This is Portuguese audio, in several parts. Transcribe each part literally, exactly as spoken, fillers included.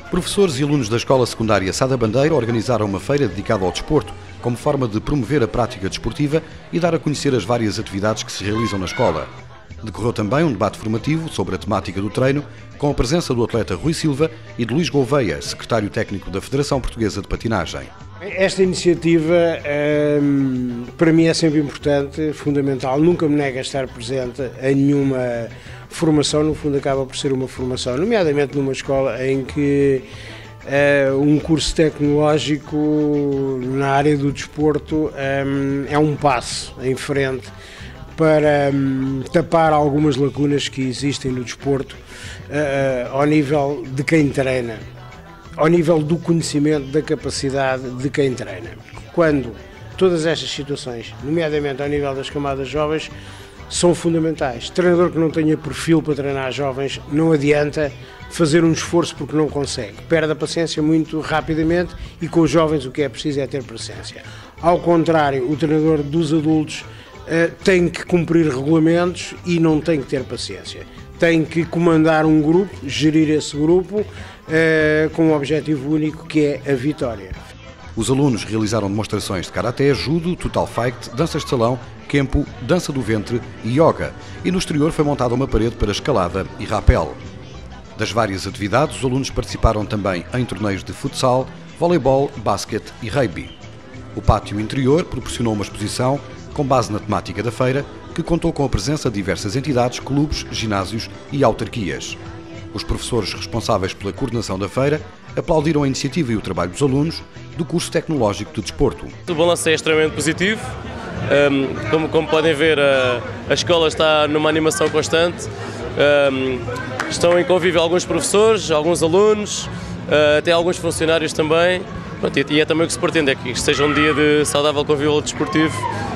Professores e alunos da Escola Secundária Sá da Bandeira organizaram uma feira dedicada ao desporto, como forma de promover a prática desportiva e dar a conhecer as várias atividades que se realizam na escola. Decorreu também um debate formativo sobre a temática do treino, com a presença do atleta Rui Silva e de Luís Gouveia, secretário técnico da Federação Portuguesa de Patinagem. Esta iniciativa, hum, para mim, é sempre importante, fundamental. Nunca me nega a estar presente em nenhuma formação, no fundo acaba por ser uma formação, nomeadamente numa escola em que uh, um curso tecnológico na área do desporto um, é um passo em frente para um, tapar algumas lacunas que existem no desporto uh, ao nível de quem treina, ao nível do conhecimento, da capacidade de quem treina. Quando todas estas situações, nomeadamente ao nível das camadas jovens, são fundamentais. Treinador que não tenha perfil para treinar jovens, não adianta fazer um esforço porque não consegue. Perde a paciência muito rapidamente e com os jovens o que é preciso é ter paciência. Ao contrário, o treinador dos adultos uh, tem que cumprir regulamentos e não tem que ter paciência. Tem que comandar um grupo, gerir esse grupo uh, com um objetivo único que é a vitória. Os alunos realizaram demonstrações de karaté, judo, total fight, danças de salão, kempo, dança do ventre e yoga. E no exterior foi montada uma parede para escalada e rapel. Das várias atividades, os alunos participaram também em torneios de futsal, voleibol, basquete e rugby. O pátio interior proporcionou uma exposição com base na temática da feira, que contou com a presença de diversas entidades, clubes, ginásios e autarquias. Os professores responsáveis pela coordenação da feira aplaudiram a iniciativa e o trabalho dos alunos do curso tecnológico de desporto. O balanço é extremamente positivo. Um, como, como podem ver, a, a escola está numa animação constante. Um, estão em convívio alguns professores, alguns alunos, uh, até alguns funcionários também. Pronto, e, e é também o que se pretende, é que isto seja um dia de saudável convívio desportivo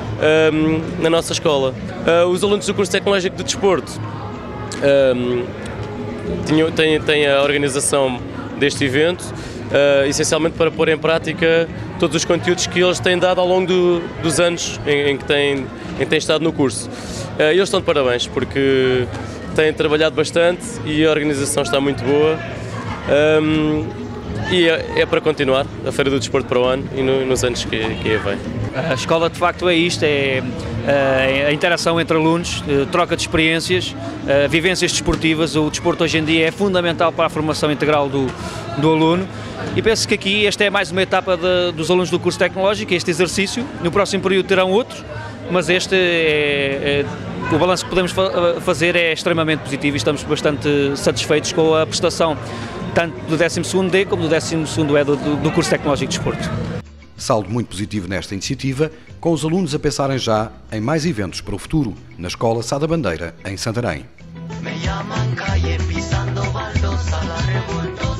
um, na nossa escola. Uh, os alunos do curso tecnológico de desporto um, tinham, têm, têm a organização deste evento, uh, essencialmente para pôr em prática todos os conteúdos que eles têm dado ao longo do, dos anos em, em, que têm, em que têm estado no curso. Uh, eles estão de parabéns porque têm trabalhado bastante e a organização está muito boa. Um, e é, é para continuar a Feira do Desporto para o ano e no, nos anos que, que aí vem. A escola de facto é isto, é a interação entre alunos, troca de experiências, vivências desportivas. O desporto hoje em dia é fundamental para a formação integral do, do aluno e penso que aqui esta é mais uma etapa de, dos alunos do curso tecnológico, este exercício. No próximo período terão outros, mas este é, é, o balanço que podemos fazer é extremamente positivo e estamos bastante satisfeitos com a prestação tanto do décimo segundo D como do décimo segundo E do, do curso tecnológico de desporto. Saldo muito positivo nesta iniciativa, com os alunos a pensarem já em mais eventos para o futuro, na Escola Sá da Bandeira, em Santarém.